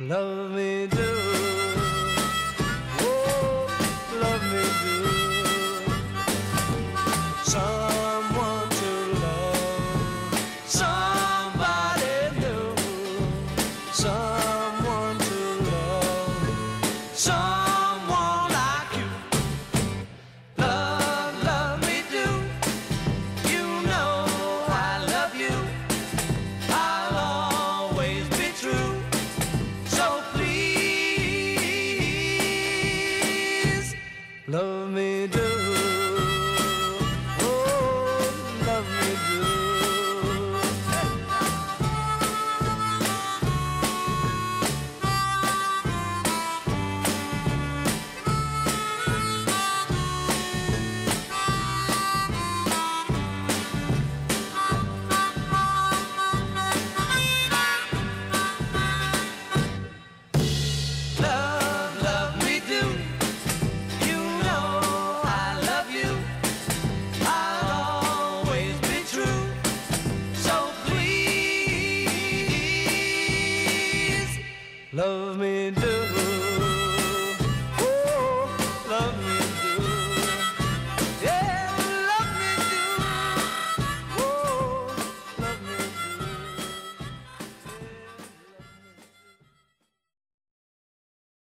Love me do, oh, love me do. Someone to love, somebody new. Someone to love, someone like you. Love, love me do. You know I love you. I'll always be true. So please, love me do. Oh, love me do. Love, love me do. You know I love you. I'll always be true. So please, love me do.